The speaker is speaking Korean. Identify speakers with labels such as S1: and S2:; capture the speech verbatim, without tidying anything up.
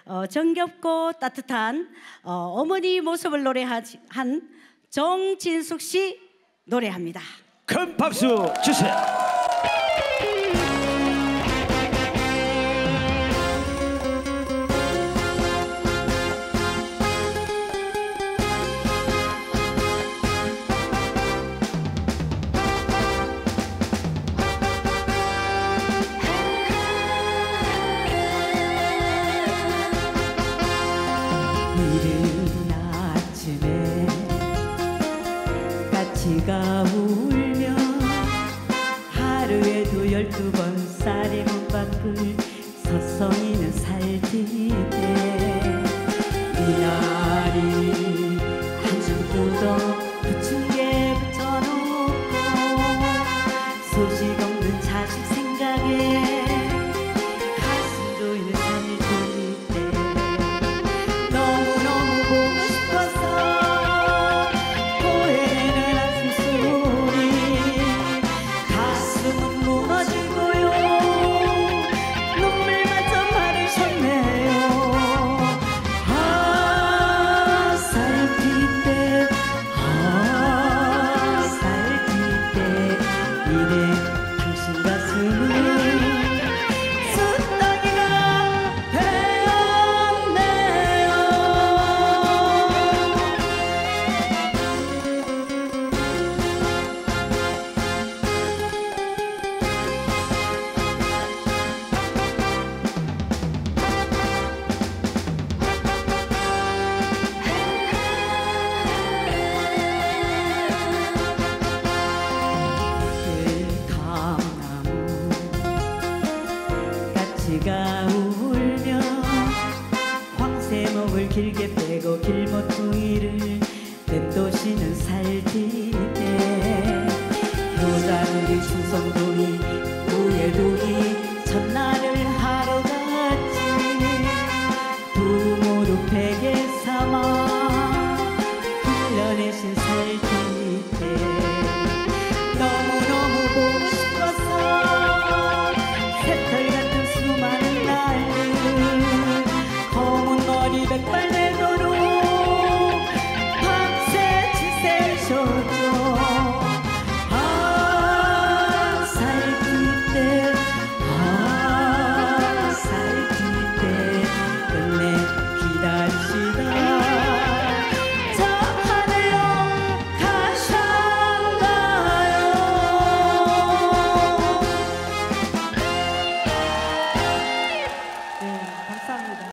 S1: 어, 정겹고 따뜻한 어, 어머니 모습을 노래한 정진숙 씨 노래합니다.
S2: 큰 박수 주세요.
S3: 이른 아침에 까치가 울며 하루에도 열두 번 쌀이 못 밖을 서성이는 살뜰 때 이날이 한숨 뜯어 부침개 붙여놓고 소식 없는 자식 생각에 가슴 조이는 삶이 졸릴 때 너무너무 보고 싶어서 토해내는 한숨 소리 가슴은 무너지고요 눈물마저 마르셨네요. 아 살필 때 아 살필 때 이내 당신 가슴은 까치가 울며 황새목을 길게 빼고 길모퉁이를 맴도시는 살뜰 때 효자들이 충성동이 우예동이 첫날